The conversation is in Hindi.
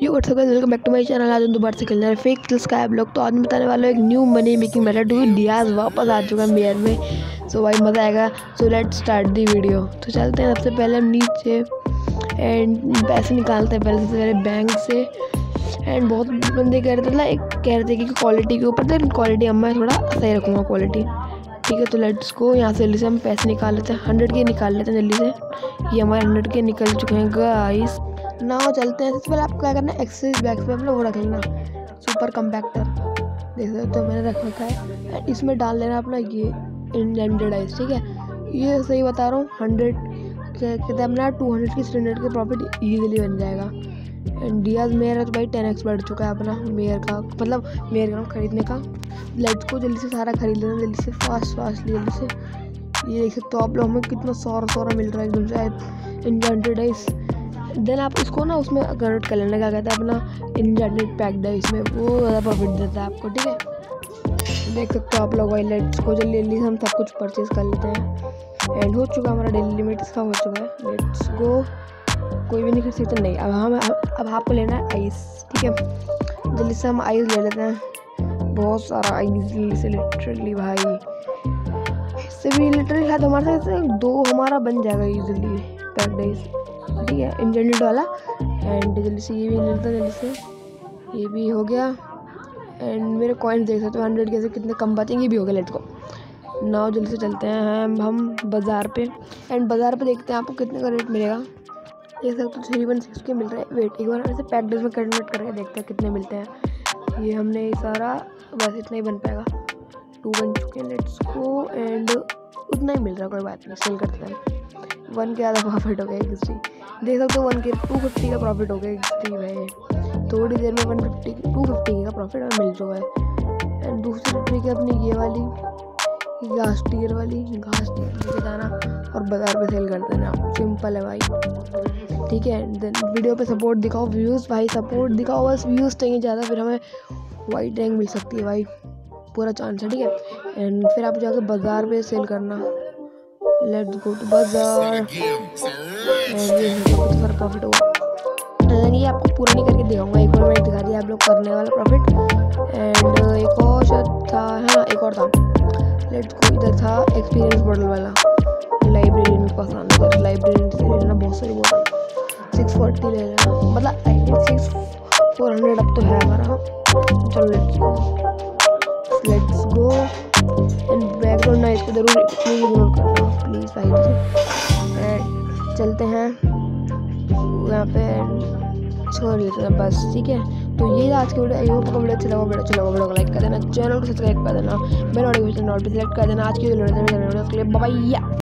You what's up guys, welcome back to my channel. आज हम दोबारा से खेलने फेक स्काई ब्लॉक। तो आज मैं बताने वाला हूँ एक न्यू मनी मेकिंग मेथड। डियाज वापस आ चुका है मेयर में। सो भाई मज़ा आएगा। So let's start the video. तो चलते हैं। सबसे पहले हम नीचे एंड पैसे निकालते हैं पहले, सबसे पहले बैंक से। एंड बहुत बंदे कह रहे थे ना, एक कह रहे थे कि क्वालिटी के ऊपर, तो क्वालिटी अब मैं थोड़ा सही रखूँगा क्वालिटी। ठीक है, तो लेट्स को यहाँ से जल्दी से हम पैसे निकाल लेते हैं। 100 के निकाल लेते हैं जल्दी से। ये हमारे 100 के निकल चुके हैं गाइस। ना चलते हैं। सबसे पहले आपको क्या करना है, एक्सेस बैक्स पे अपना वो रख लेना, सुपर कम्पैक्टर। देख सकते हो तो मैंने रख रखा है। इसमें डाल लेना अपना ये इंडेंटेड आइस। ठीक है, ये सही बता रहा हूँ। 100 कहते हैं अपना 200 की 300 के प्रॉफिट ईजिली बन जाएगा। एंड डियाज मेयर है तो भाई 10x बढ़ चुका है अपना मेयर का, मतलब मेयर का खरीदने का। लेट्स को जल्दी से सारा खरीद लेना, जल्दी से फास्टली जल्दी से। ये देख सकते हो आप लोग, हमें कितना सारा मिल रहा है एकदम से इंडेंटेड आइस। देन आप इसको ना उसमें कन्वर्ट कर लेना, क्या कहते हैं अपना इंजेंटेड पैक्ड है, इसमें वो ज़्यादा प्रॉफिट देता है आपको। ठीक है, देख सकते हो आप लोग भाई। लेट्स को जल्दी से हम सब कुछ परचेज कर लेते हैं। एंड हो चुका हमारा डेली लिमिट इसका हो चुका है। Let's go. कोई भी नहीं कर सकता नहीं। अब आपको लेना है आइस। ठीक है, जल्दी से हम आइस ले लेते हैं, बहुत सारा आइस जल्दी से। लिटरली भाई इससे भी लिटरली शायद हमारे से 2 हमारा बन जाएगा ईजिली पैक्ड आइस। ठीक है, इंजेंटेड वाला। एंड जल्दी से ये भी ले लेते हैं जल्दी से। ये भी हो गया। एंड मेरे कॉइन्स देख सकते हो 100 के से कितने कम बचेंगे। ये भी हो गया। Let's go. नाउ जल्दी से चलते हैं हम बाज़ार पे। एंड बाज़ार पे देखते हैं आपको कितने का रेट मिलेगा। देख सकते हो 316 के मिल रहा है। वेट, एक बार ऐसे पैक्ड में कन्वर्ट करके देखते हैं कितने मिलते हैं। ये हमने सारा बस इतना ही बन पाएगा। 2 बन चुके हैं। Let's go. एंड उतना ही मिल रहा है, कोई बात नहीं, सेल करते हैं। 1 के ज़्यादा प्रॉफिट हो गया एक्सट्री। देख सकते हो 1 के 250 का प्रॉफिट हो गया एक्सट्री भाई। थोड़ी देर में 250 का प्रॉफिट हमें मिल चुका है। एंड दूसरी ट्रिक है अपनी ये वाली घास टीयर वाली। घास टीयर लेके जाना और बाज़ार पे सेल कर देना। सिंपल है भाई। ठीक है, देन वीडियो पे सपोर्ट दिखाओ, व्यूज़ भाई सपोर्ट दिखाओ, बस व्यूज़ चाहिए ज़्यादा, फिर हमें वाइट रैंक मिल सकती है भाई, पूरा चांस है। ठीक है, एंड फिर आप जाकर बाज़ार पे सेल करना। लेट्स गो टू बाज़ार। बहुत सारा प्रॉफिट होगा। ये आपको पूरा नहीं करके दिखाऊंगा, एक बार मैंने दिखा दिया आप लोग करने वाला प्रॉफिट। एंड एक और शायद था, हाँ एक और था। Let's go. इधर था एक्सपीरियंस बॉटल वाला। लाइब्रेरियन को पसंद है, लाइब्रेरियन से लेना बहुत सारी बॉटल। 640 ले लेना, मतलब आई थिंक 400 अब तो है हमारा। चलो let's go. And background noise को ज़रूर इग्नोर करना प्लीज़ भाई। चलते हैं यहाँ पे, छोड़ लेते हैं बस। ठीक है, तो ये आज की वीडियो। आई होप आपको वीडियो अच्छा लगा। वीडियो को लाइक कर देना, चैनल को सब्सक्राइब कर देना, बेल नोटिफिकेशन ऑल पे सेलेक्ट कर देना। आज की वीडियो बाय।